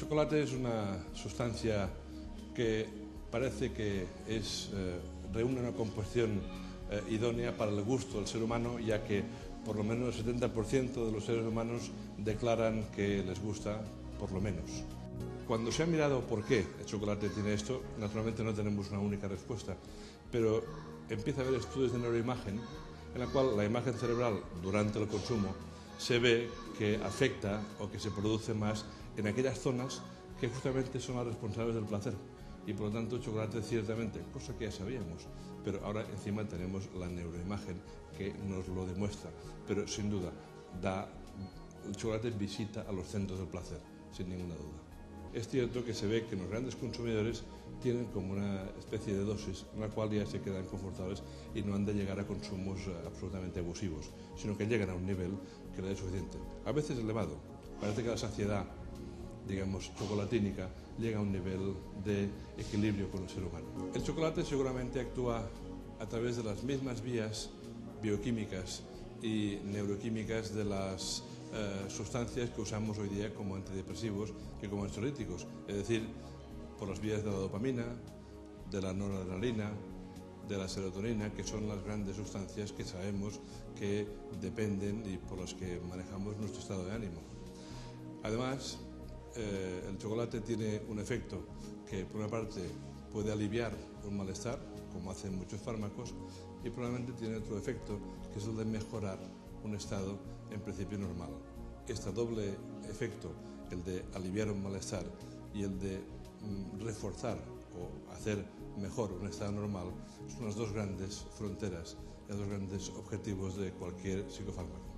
chocolate es una sustancia que parece que reúne una composición idónea para el gusto del ser humano, ya que por lo menos el 70% de los seres humanos declaran que les gusta por lo menos. Cuando se ha mirado por qué el chocolate tiene esto, naturalmente no tenemos una única respuesta, pero empieza a haber estudios de neuroimagen en la cual la imagen cerebral durante el consumo se ve que afecta o que se produce más en aquellas zonas que justamente son las responsables del placer. Y por lo tanto el chocolate ciertamente, cosa que ya sabíamos, pero ahora encima tenemos la neuroimagen que nos lo demuestra. Pero sin duda, el chocolate visita a los centros del placer, sin ninguna duda. Es cierto que se ve que los grandes consumidores tienen como una especie de dosis en la cual ya se quedan confortables y no han de llegar a consumos absolutamente abusivos, sino que llegan a un nivel que les es suficiente. A veces elevado. Parece que la saciedad, digamos, chocolatínica, llega a un nivel de equilibrio con el ser humano. El chocolate seguramente actúa a través de las mismas vías bioquímicas y neuroquímicas de las sustancias que usamos hoy día como antidepresivos que como ansiolíticos, es decir, por las vías de la dopamina, de la noradrenalina, de la serotonina, que son las grandes sustancias que sabemos que dependen y por las que manejamos nuestro estado de ánimo. Además, el chocolate tiene un efecto que por una parte puede aliviar un malestar, como hacen muchos fármacos, y probablemente tiene otro efecto que es el de mejorar un estado en principio normal. Este doble efecto, el de aliviar un malestar y el de reforzar o hacer mejor un estado normal, son las dos grandes fronteras, los dos grandes objetivos de cualquier psicofármaco.